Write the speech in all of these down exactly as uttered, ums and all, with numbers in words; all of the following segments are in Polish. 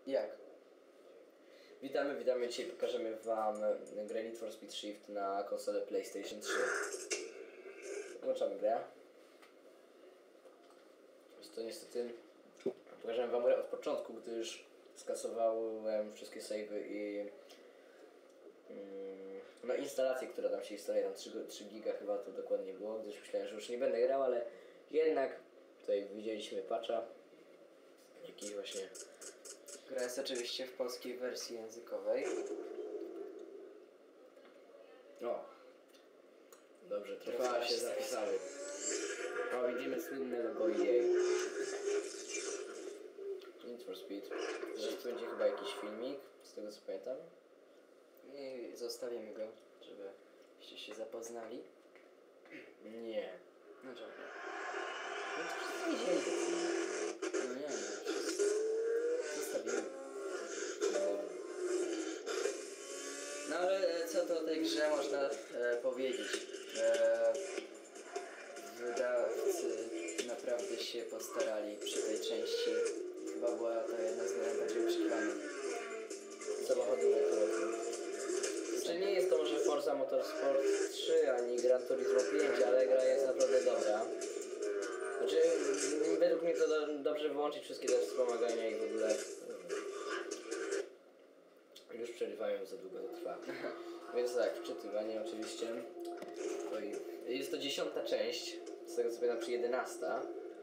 Jak? Witamy, witamy. Dzisiaj pokażemy wam grę Need for Speed Shift na konsolę PlayStation trzy. Włączamy grę. Jest to niestety... Pokażemy wam grę od początku, gdyż skasowałem wszystkie savey i... No instalację, która tam się instaluje, tam trzy giga chyba to dokładnie było, gdyż myślałem, że już nie będę grał, ale jednak tutaj widzieliśmy patcha. Jakiś właśnie... Gra jest oczywiście w polskiej wersji językowej. O! Dobrze, trofea się zapisały. O, widzimy słynne logo E A. Need for Speed. Zaraz tu będzie chyba jakiś filmik, z tego co pamiętam. I zostawimy go, żebyście się zapoznali. Nie. No czekaj. No to wszyscy widzieli. No nie, no wszyscy. Zostawimy. No ale co to o tej grze można e, powiedzieć? E, wydawcy naprawdę się postarali przy tej części. Chyba była to jedna z najbardziej oczekiwanych. Samochody motorowe. Znaczy nie jest to może Forza Motorsport trzy ani Gran Turismo pięć, ale gra jest naprawdę dobra. Znaczy według mnie to do, dobrze wyłączyć wszystkie te wspomagania i w ogóle... Już przerywają, za długo to trwa. Więc tak, wczytywanie oczywiście. Oj, jest to dziesiąta część, z tego co pamiętam, czy jedenasta.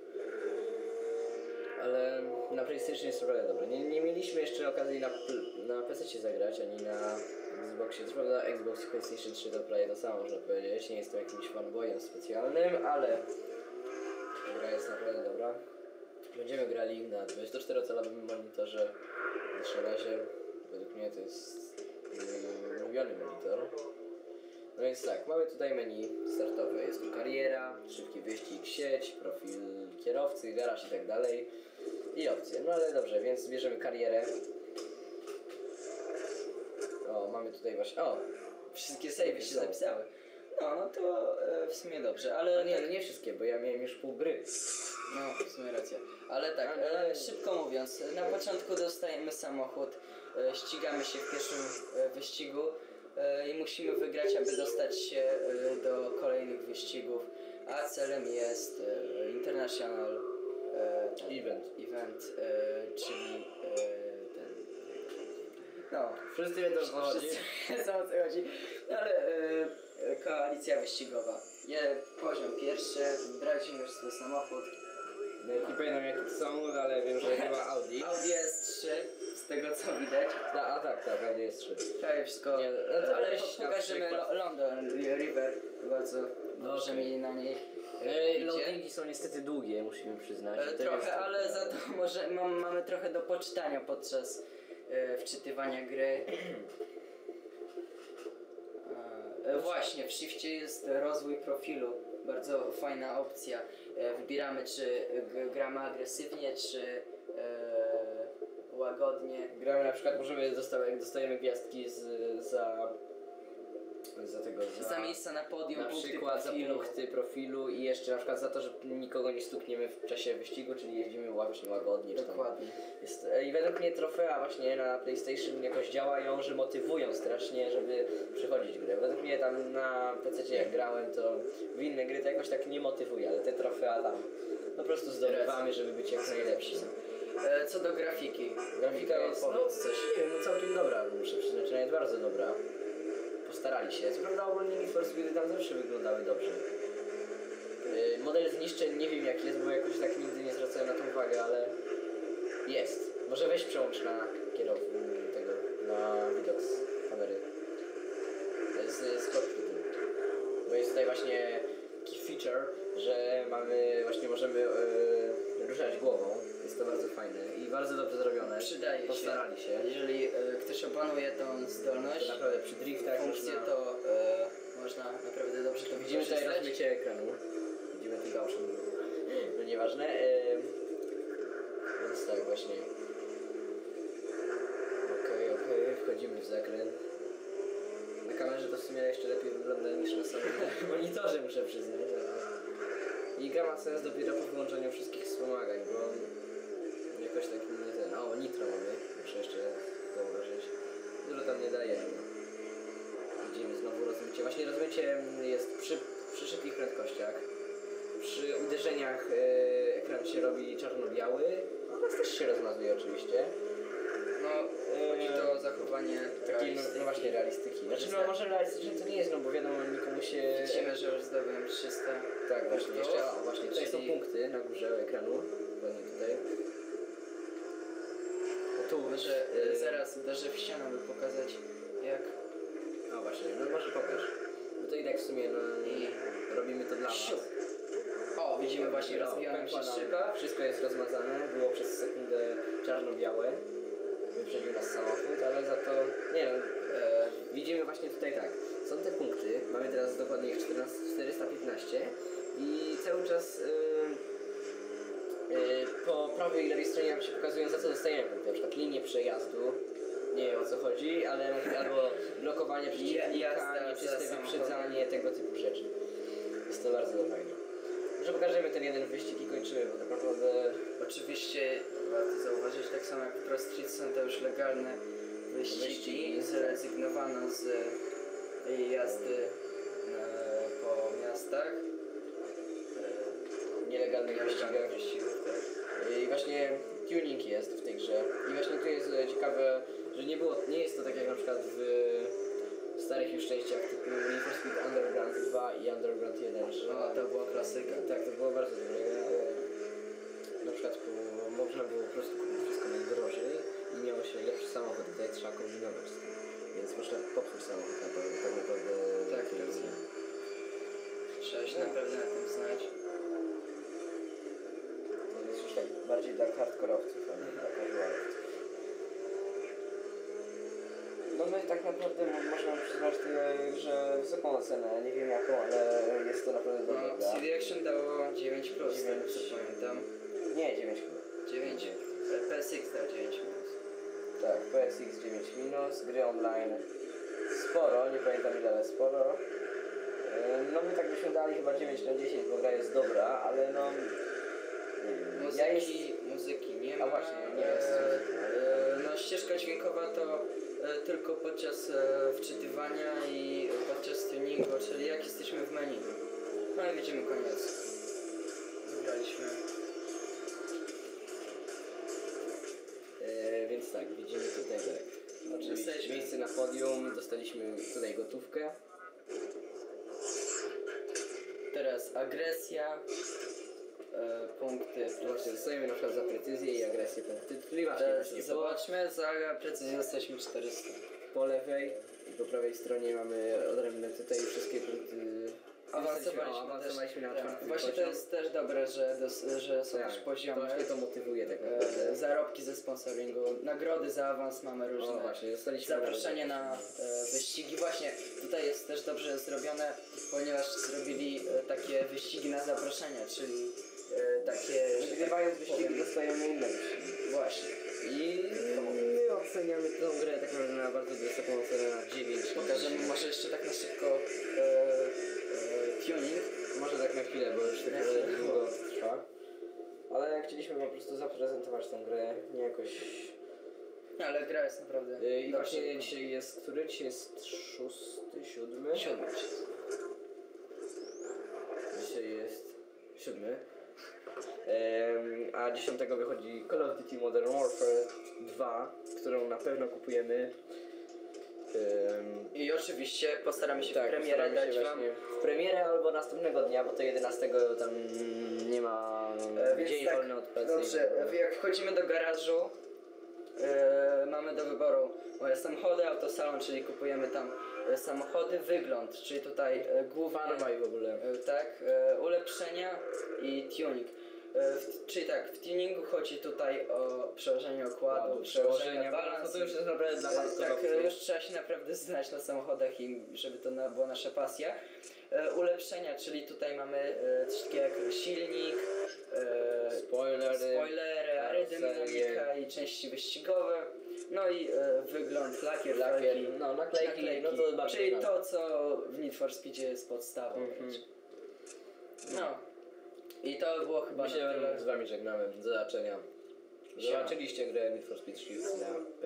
Ale na PlayStation jest naprawdę dobre. Nie, nie mieliśmy jeszcze okazji na, na P C zagrać, ani na Xboxie. Co prawda Xbox i PlayStation trzy to prawie to samo, można powiedzieć. Nie jestem jakimś fanboyem specjalnym, ale gra jest naprawdę dobra. Będziemy grali na dwudziestoczterocalowym monitorze. Na razie według mnie to jest mój ulubiony monitor. No więc tak, mamy tutaj menu startowe. Jest tu kariera, szybki wyścig, sieć, profil kierowcy, garaż i tak dalej. I opcje. No ale dobrze, więc bierzemy karierę. O, mamy tutaj właśnie... O! Wszystkie savey się zapisały. No, no to e, w sumie dobrze, ale... No nie, tak... no nie wszystkie, bo ja miałem już pół gry. No, w sumie racja. Ale tak, e, szybko mówiąc, na początku dostajemy samochód, e, ścigamy się w pierwszym e, wyścigu e, i musimy wygrać, aby dostać się e, do kolejnych wyścigów, a celem jest e, International e, ten, Event. event e, czyli e, ten... No, Wszyscy wiedzą o co chodzi. Wszyscy o co chodzi. No, ale e, koalicja wyścigowa. Je, poziom pierwszy, wybraliśmy już swój samochód. Nie pamiętam jakie to są, ale wiem, że chyba Audi. Audi S trzy, z tego co widać. Da, a tak, tak, Audi S trzy. Prawie wszystko, Nie, no to ale weź na pokażemy przykład. Lo- London River, bardzo dobrze mieli na niej. Ej, idzie. loadingi są niestety długie, musimy przyznać. E, To trochę, jest ale tak, za to może mam, mamy trochę do poczytania podczas e, wczytywania gry. E, właśnie, w Shifcie jest rozwój profilu, bardzo fajna opcja. E, wybieramy, czy g- gramy agresywnie, czy e, łagodnie. Gramy na przykład, możemy dostać, jak dostajemy gwiazdki z, za... za tego, za... Za miejsca na podium, na punkty przykład za profilu. punkty profilu i jeszcze na przykład za to, że nikogo nie stukniemy w czasie wyścigu, czyli jeździmy właśnie łagodnie. czy tam Dokładnie. Jest, I według mnie trofea właśnie na PlayStation jakoś działają, że motywują strasznie, żeby przechodzić grę. Według mnie tam na P C jak grałem, to w inne gry to jakoś tak nie motywuje, ale te trofea tam po prostu zdobywamy, żeby być jak najlepsi. E, co do grafiki. Grafika jest, no, Powiedz coś. nie wiem, no całkiem dobra, muszę przyznać, że jest bardzo dobra. Postarali się. Co prawda ogólnie Need for Speedy tam zawsze wyglądały dobrze. Yy, model zniszczeń nie wiem jak jest, bo jakoś tak nigdy nie zwracałem na to uwagę, ale jest. Może weź przełącz na kierowcę tego, na widok z kamery. Z, z cockpitu. Bo jest tutaj właśnie taki feature, że mamy, właśnie możemy yy, ruszać głową. Jest to bardzo fajne i bardzo dobrze zrobione. Przydaje Postarali się. się. Jeżeli e, ktoś opanuje tą zdolność, To naprawdę przy driftach funkcję, można... to e, można naprawdę dobrze to Widzimy tutaj wykorzystać. rozmycie ekranu. Widzimy tu gałszą. No nieważne. E... Więc tak właśnie. Okej, okay, okej, okay. Wchodzimy w zakręt. Na kamerze to w sumie jeszcze lepiej wygląda niż na samym monitorze, muszę przyznać. I gra ma sens dopiero po wyłączeniu wszystkich wspomagań, bo jakoś tak nie ten... O, nitro mamy. Muszę rozwinięcie jest przy, przy szybkich prędkościach. Przy uderzeniach e, ekran się robi czarno-biały. Obraz też się rozmazuje oczywiście. No, chodzi to o zachowanie Takiej, no, no właśnie, realistyki. Znaczy, no może realistyczne to nie jest, no bo wiadomo, nikomu się... Widzimy, że już zdobyłem trzysta. Tak, właśnie, jeszcze, o, właśnie, tutaj Czyli- są punkty na górze ekranu. Dokładnie tutaj. O, tu, Może y, e, zaraz uderzę w ścianę, by pokazać jak... O właśnie, no może pokaż. Bo to i tak w sumie, no, I- robimy to dla was. Siu. O, widzimy właśnie rozbijaną się pękła nam- szyba. Wszystko jest rozmazane, było przez sekundę czarno-białe. Wyprzedził nas samochód, ale za to, nie wiem, e, widzimy właśnie tutaj tak. Są te punkty, mamy teraz dokładnie ich czternaście, czterysta piętnaście i cały czas e, e, po prawej i lewej stronie nam się pokazują, za co dostajemy punkty. Na przykład linię przejazdu, nie wiem o co chodzi, ale albo blokowanie przeciwnika, jazda za nieczyste samochodem. wyprzedzanie, tego typu rzeczy. Jest to bardzo fajne. Może pokażemy ten jeden wyścig i kończymy, bo tak naprawdę... Oczywiście warto zauważyć, tak samo jak Pro Street są to już legalne wyścigi. Wyścigi. Zrezygnowano z jazdy e, po miastach. E, nielegalnych nielegalnych wyścigach. wyścigów, tak. I właśnie tuning jest w tej grze. I właśnie tu jest e, ciekawe, że nie było, nie jest to tak jak na przykład w starych już częściach typu Need for Speed Underground dwa i Underground jeden, że O, to była klasyka. tak, to było bardzo dobre. ale Na przykład po, można było po prostu kupić wszystko najdrożej i miało się lepszy samochód. Tutaj trzeba kombinować z tym. Więc można popsuć samochód naprawdę, tak naprawdę. Tak, to jest- racja. Trzeba się naprawdę na tym znać. To jest już tak bardziej dla hardkorowców, a nie dla casualowców. No my tak naprawdę mo- można przyznać tyle, że wysoką ocenę, nie wiem jaką, ale jest to naprawdę dobra No, gra. C D Action dało dziewięć plus, z tego co pamiętam. Nie, dziewięć chyba. dziewięć. E, P S X dał dziewięć minus. Tak, P S X dziewięć minus, gry online sporo, nie pamiętam ile, ale sporo. E, No my tak byśmy dali chyba dziewięć na dziesięć, bo gra jest dobra, ale no... nie wiem, Muzyki, Ja jest... muzyki nie A ma. właśnie, nie e, jest. e, No ścieżka dźwiękowa to e, tylko podczas e, wczytywania i podczas tuningu, czyli jak jesteśmy w menu. No i widzimy koniec. Wygraliśmy. E, więc tak, widzimy tutaj tak. Oczywiście Jesteśmy. miejsce na podium, dostaliśmy tutaj gotówkę. Teraz agresja. E, punkty. Właśnie dostajemy na przykład za precyzję i agresję punkty. Czyli właśnie, Teraz właśnie po, zobaczmy, za precyzję dostaliśmy czterysta. po lewej i po prawej stronie mamy odrębne tutaj wszystkie punkty. Awansowaliśmy, O, awansowaliśmy na też, tak. czwarty Właśnie to poziom. jest też dobre, że, dos, że są Tak, też poziomy. To właśnie to motywuje tak E, naprawdę. zarobki ze sponsoringu, nagrody za awans mamy różne. O właśnie, dostaliśmy Zaproszenie na e, wyścigi. Właśnie tutaj jest też dobrze zrobione, ponieważ zrobili e, takie wyścigi na zaproszenie, czyli e, takie... że Wygrywając tak wyścigi powiem, dostajemy inne wyścigi. Właśnie. I my oceniamy tę grę tak naprawdę na bardzo wysoką ocenę na dziewięć. Pokażemy może jeszcze tak na szybko e, e, tuning. Może tak na chwilę, bo już tak Na naprawdę chwilę. długo to trwa. Ale chcieliśmy po prostu zaprezentować tę grę, nie jakoś... Ale gra jest naprawdę Yy, I dobrze właśnie wykonana. dzisiaj jest, który? Dzisiaj jest szósty, siódmy? Siódmy. Dzisiaj jest siódmy. Ehm, a dziesiątego wychodzi Call of Duty Modern Warfare dwa, którą na pewno kupujemy. Ehm, I oczywiście postaramy się tak, w premierę postaramy się dać wam. właśnie w premierę albo następnego dnia, bo to jedenastego tam nie ma E, więc dzień tak, wolny od pracy. Dobrze, jak wchodzimy do garażu, e, mamy do wyboru moje samochody, autosalon, czyli kupujemy tam e, samochody, wygląd, czyli tutaj e, głównie Farba i w ogóle. e, tak, e, ulepszenia i tuning. E, w, czyli tak, w tuningu chodzi tutaj o przełożenie okładu, Ładu, przełożenie no balans. to już jest naprawdę dla E, Tak, hardkorowców. e, już trzeba się naprawdę znać na samochodach i żeby to na, była nasza pasja. E, ulepszenia, czyli tutaj mamy e, coś takiego jak silnik, e, Spoilery, spoilery, aerodynamika i części wyścigowe. No i e, wygląd, lakier, lakier, felgi, no naklejki, no to bardzo czyli znane. to co w Need for Speedzie jest podstawą. Mhm. No. I to było chyba My się na tyle. z wami żegnamy. Do zobaczenia. Siema. Zobaczyliście grę Need for Speed Shift na